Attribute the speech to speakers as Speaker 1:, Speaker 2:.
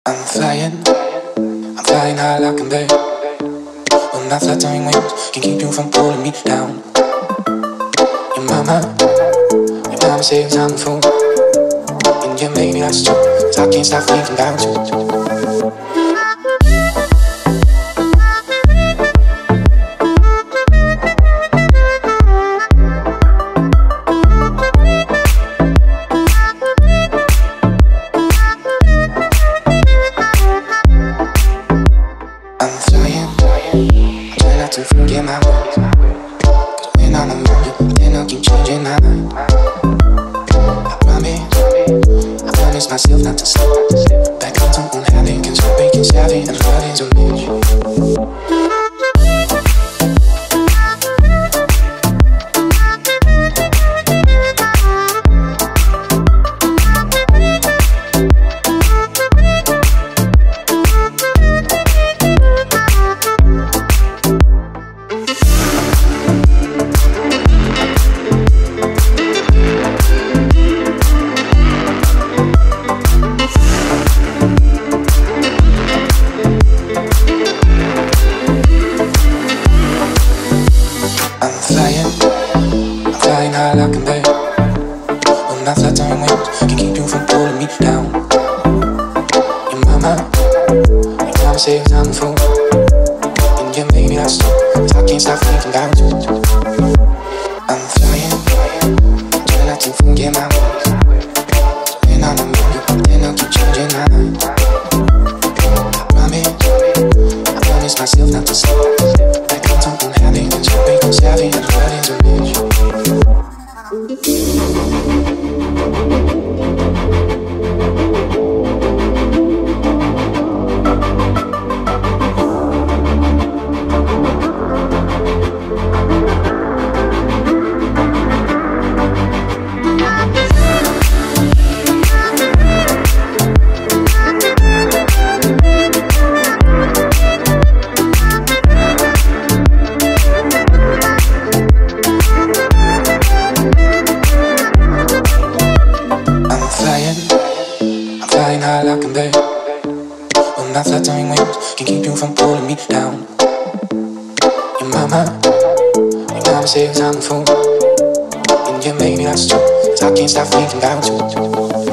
Speaker 1: I'm flying high like a bird. Well, my fluttering wings can keep you from pulling me down. Your mama says I'm a fool, and yeah, maybe that's true, 'cause I can't stop thinking about you. To forget my words, 'cause when I'm around you, then I'll keep changing my mind. I promise myself not to slip back into unhappy, 'cause you're breaking savvy and love is a bitch. I'm flying high like a bird. Well, my fluttering wings can keep you from pulling me down. Your mama says I'm a fool, and yeah, maybe that's true, 'cause I can't stop thinking about you. I'm flying, trying not to forget my words. When I'm around you, then I'll keep changing my mind. I promise myself not to slip back into unhappy, 'cause you're breaking savvy and love is a bitch. I'm flying high like a bird. Well, my fluttering wings can keep you from pulling me down. Your mama says I'm a fool, and yeah, maybe that's true, 'cause I can't stop thinking about you.